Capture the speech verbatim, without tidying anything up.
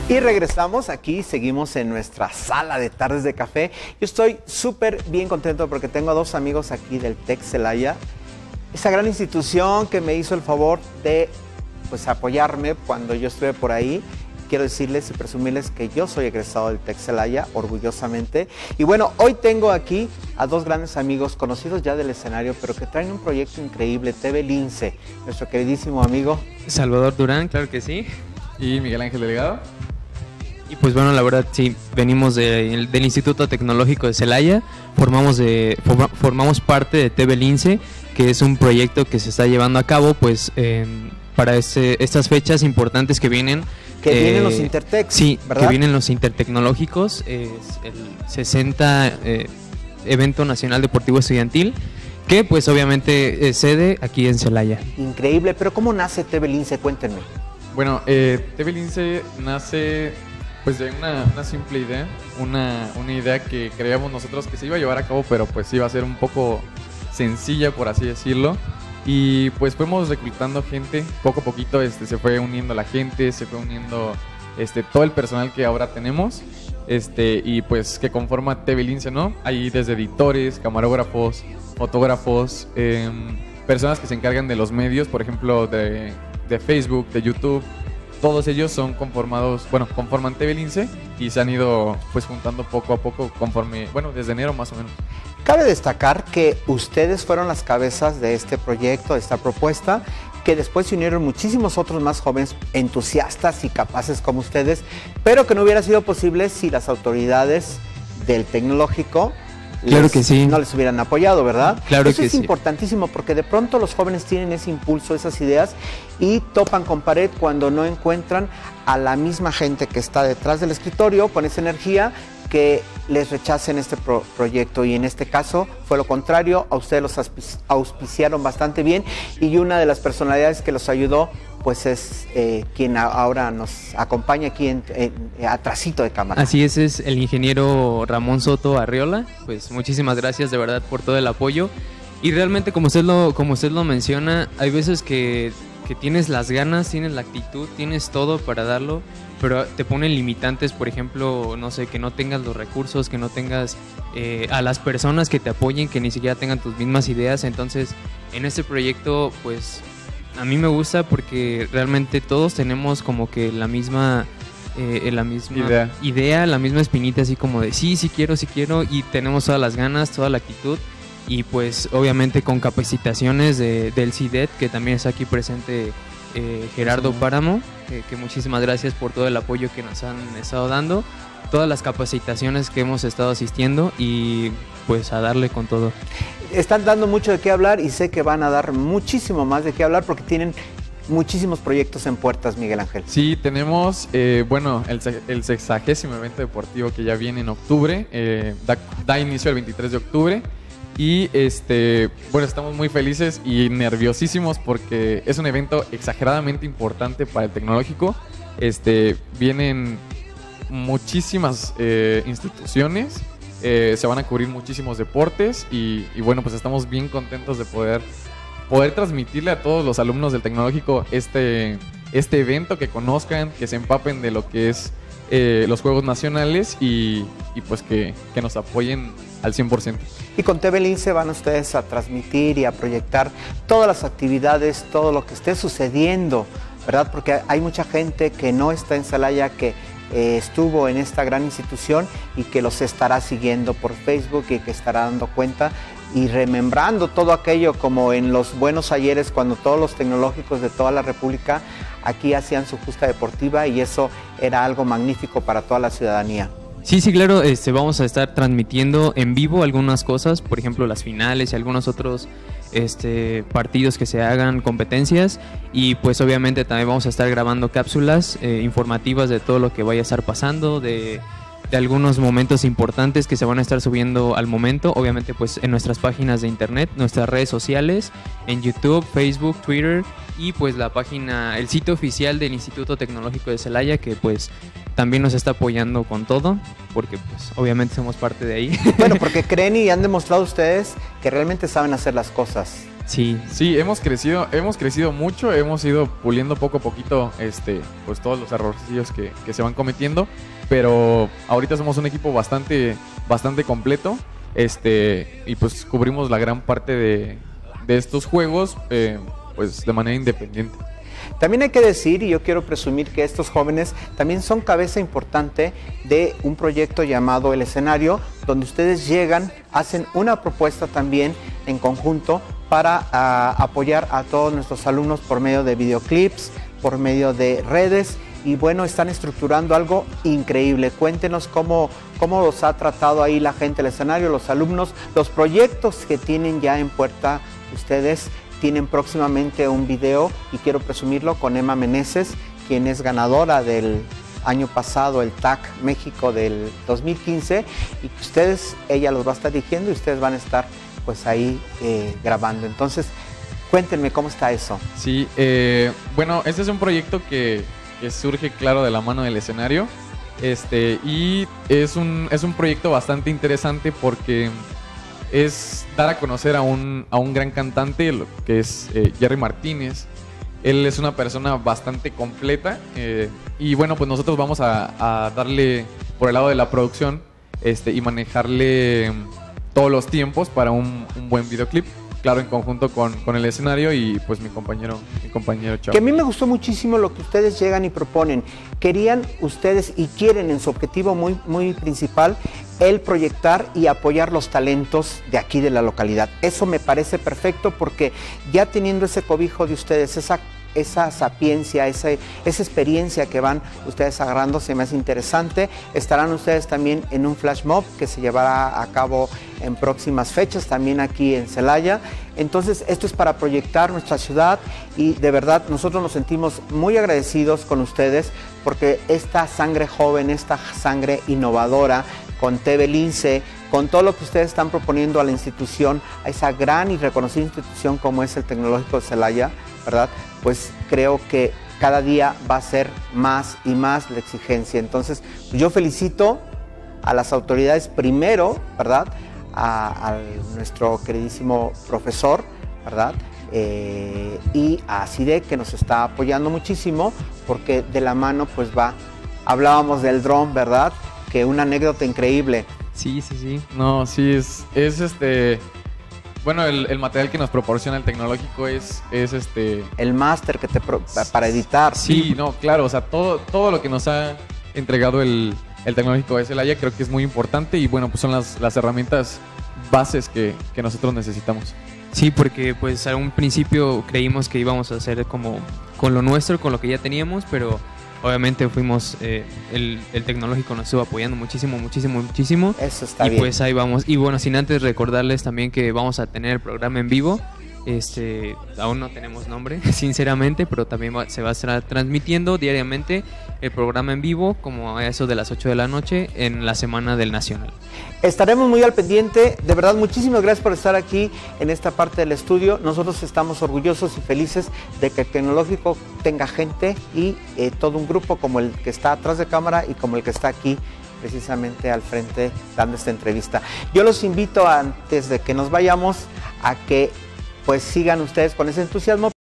Y regresamos aquí, seguimos en nuestra sala de tardes de café. Yo estoy súper bien contento porque tengo a dos amigos aquí del TEC Celaya, esa gran institución que me hizo el favor de pues, apoyarme cuando yo estuve por ahí. Quiero decirles y presumirles que yo soy egresado del TEC Celaya, orgullosamente. Y bueno, hoy tengo aquí a dos grandes amigos conocidos ya del escenario, pero que traen un proyecto increíble, T V Lince, nuestro queridísimo amigo Salvador Durán, claro que sí. Y Miguel Ángel Delgado. Y pues bueno, la verdad sí, venimos de, del Instituto Tecnológico de Celaya, formamos, de, forma, formamos parte de T V Lince, que es un proyecto que se está llevando a cabo pues eh, para este, estas fechas importantes que vienen. Que eh, vienen los Intertec, sí, ¿verdad? Que vienen los Intertecnológicos, es el sesenta eh, Evento Nacional Deportivo Estudiantil, que pues obviamente es sede aquí en Celaya. Increíble, pero ¿cómo nace T V Lince? Cuéntenme. Bueno, eh, T V Lince nace pues de una, una simple idea, una, una idea que creíamos nosotros que se iba a llevar a cabo, pero pues iba a ser un poco sencilla, por así decirlo. Y pues fuimos reclutando gente, poco a poquito este, se fue uniendo la gente, se fue uniendo este, todo el personal que ahora tenemos este, y pues que conforma T V Lince, ¿no? Hay desde editores, camarógrafos, fotógrafos, eh, personas que se encargan de los medios, por ejemplo, de, de Facebook, de YouTube. Todos ellos son conformados, bueno, conforman T V Lince y se han ido pues juntando poco a poco conforme, bueno, desde enero más o menos. Cabe destacar que ustedes fueron las cabezas de este proyecto, de esta propuesta, que después se unieron muchísimos otros más jóvenes entusiastas y capaces como ustedes, pero que no hubiera sido posible si las autoridades del tecnológico Claro les, que sí. no les hubieran apoyado, ¿verdad? Claro Eso que es sí. importantísimo porque de pronto los jóvenes tienen ese impulso, esas ideas y topan con pared cuando no encuentran a la misma gente que está detrás del escritorio con esa energía que les rechacen este pro proyecto y en este caso fue lo contrario, a ustedes los auspiciaron bastante bien y una de las personalidades que los ayudó pues es eh, quien ahora nos acompaña aquí en, en, en atrasito de cámara. Así es, es el ingeniero Ramón Soto Arriola, pues muchísimas gracias de verdad por todo el apoyo y realmente como usted lo, como usted lo menciona, hay veces que, que tienes las ganas, tienes la actitud, tienes todo para darlo, pero te ponen limitantes, por ejemplo, no sé, que no tengas los recursos, que no tengas eh, a las personas que te apoyen, que ni siquiera tengan tus mismas ideas. Entonces, en este proyecto, pues, a mí me gusta porque realmente todos tenemos como que la misma, eh, la misma idea. idea, la misma espinita, así como de sí, sí quiero, sí quiero, y tenemos todas las ganas, toda la actitud. Y pues, obviamente, con capacitaciones de, del C I D E T, que también está aquí presente eh, Gerardo Páramo, que, que muchísimas gracias por todo el apoyo que nos han estado dando, todas las capacitaciones que hemos estado asistiendo y pues a darle con todo. Están dando mucho de qué hablar y sé que van a dar muchísimo más de qué hablar porque tienen muchísimos proyectos en puertas, Miguel Ángel. Sí, tenemos, eh, bueno, el, el sexagésimo evento deportivo que ya viene en octubre, eh, da, da inicio el veintitrés de octubre. Y este, bueno, estamos muy felices y nerviosísimos porque es un evento exageradamente importante para el tecnológico. Este, vienen muchísimas eh, instituciones, eh, se van a cubrir muchísimos deportes y, y bueno, pues estamos bien contentos de poder, poder transmitirle a todos los alumnos del tecnológico este, este evento, que conozcan, que se empapen de lo que es eh, los Juegos Nacionales y, y pues que, que nos apoyen al cien por ciento. Y con T V Lince van ustedes a transmitir y a proyectar todas las actividades, todo lo que esté sucediendo, ¿verdad? Porque hay mucha gente que no está en Celaya, que eh, estuvo en esta gran institución y que los estará siguiendo por Facebook y que estará dando cuenta y remembrando todo aquello como en los buenos ayeres cuando todos los tecnológicos de toda la República aquí hacían su justa deportiva y eso era algo magnífico para toda la ciudadanía. Sí, sí, claro, este, vamos a estar transmitiendo en vivo algunas cosas, por ejemplo las finales y algunos otros este, partidos que se hagan, competencias, y pues obviamente también vamos a estar grabando cápsulas eh, informativas de todo lo que vaya a estar pasando, de, de algunos momentos importantes que se van a estar subiendo al momento, obviamente pues en nuestras páginas de internet, nuestras redes sociales, en YouTube, Facebook, Twitter y pues la página, el sitio oficial del Instituto Tecnológico de Celaya, que pues también nos está apoyando con todo, porque pues obviamente somos parte de ahí. Bueno, porque creen y han demostrado ustedes que realmente saben hacer las cosas. Sí. Sí, hemos crecido, hemos crecido mucho, hemos ido puliendo poco a poquito este, pues todos los errorcillos que, que se van cometiendo, pero ahorita somos un equipo bastante, bastante completo, este, y pues cubrimos la gran parte de, de estos juegos eh, pues de manera independiente. También hay que decir, y yo quiero presumir, que estos jóvenes también son cabeza importante de un proyecto llamado El Escenario, donde ustedes llegan, hacen una propuesta también en conjunto para uh, apoyar a todos nuestros alumnos por medio de videoclips, por medio de redes, y bueno, están estructurando algo increíble. Cuéntenos cómo, cómo los ha tratado ahí la gente del escenario, los alumnos, los proyectos que tienen ya en puerta ustedes. Tienen próximamente un video, y quiero presumirlo, con Emma Meneses, quien es ganadora del año pasado, el T A C México del dos mil quince, y que ustedes, ella los va a estar dirigiendo y ustedes van a estar pues ahí eh, grabando. Entonces, cuéntenme cómo está eso. Sí, eh, bueno, este es un proyecto que, que surge, claro, de la mano del escenario, este, y es un, es un proyecto bastante interesante porque es dar a conocer a un, a un gran cantante, lo que es eh, Jerry Martínez. Él es una persona bastante completa eh, y bueno, pues nosotros vamos a, a darle por el lado de la producción este, y manejarle todos los tiempos para un, un buen videoclip. Claro, en conjunto con, con el escenario y pues mi compañero, mi compañero Chavo. Que a mí me gustó muchísimo lo que ustedes llegan y proponen. Querían ustedes y quieren en su objetivo muy, muy principal el proyectar y apoyar los talentos de aquí de la localidad. Eso me parece perfecto porque ya teniendo ese cobijo de ustedes, esa esa sapiencia, esa, esa experiencia que van ustedes agarrando, se me hace interesante. Estarán ustedes también en un flash mob que se llevará a cabo en próximas fechas, también aquí en Celaya. Entonces, esto es para proyectar nuestra ciudad y de verdad nosotros nos sentimos muy agradecidos con ustedes porque esta sangre joven, esta sangre innovadora, con T V Lince, con todo lo que ustedes están proponiendo a la institución, a esa gran y reconocida institución como es el Tecnológico de Celaya, ¿verdad? Pues creo que cada día va a ser más y más la exigencia. Entonces, yo felicito a las autoridades primero, ¿verdad? A, a nuestro queridísimo profesor, ¿verdad? Eh, y a CIDE, que nos está apoyando muchísimo, porque de la mano pues va, hablábamos del dron, ¿verdad? Que una anécdota increíble. Sí, sí, sí. No, sí, es, es este... Bueno, el, el material que nos proporciona el tecnológico es, es este... El máster que te pro, para editar. Sí, no, claro, o sea, todo, todo lo que nos ha entregado el, el tecnológico de Celaya creo que es muy importante y bueno, pues son las, las herramientas bases que, que nosotros necesitamos. Sí, porque pues a un principio creímos que íbamos a hacer como con lo nuestro, con lo que ya teníamos, pero obviamente fuimos, eh, el, el tecnológico nos estuvo apoyando muchísimo, muchísimo, muchísimo. Eso está y bien. Y pues ahí vamos. Y bueno, sin antes recordarles también que vamos a tener el programa en vivo. Este, aún no tenemos nombre, sinceramente, pero también va, se va a estar transmitiendo diariamente el programa en vivo, como a eso de las ocho de la noche, en la semana del Nacional. Estaremos muy al pendiente. De verdad, muchísimas gracias por estar aquí en esta parte del estudio. Nosotros estamos orgullosos y felices de que el Tecnológico tenga gente y eh, todo un grupo como el que está atrás de cámara y como el que está aquí precisamente al frente dando esta entrevista. Yo los invito, antes de que nos vayamos, a que pues sigan ustedes con ese entusiasmo.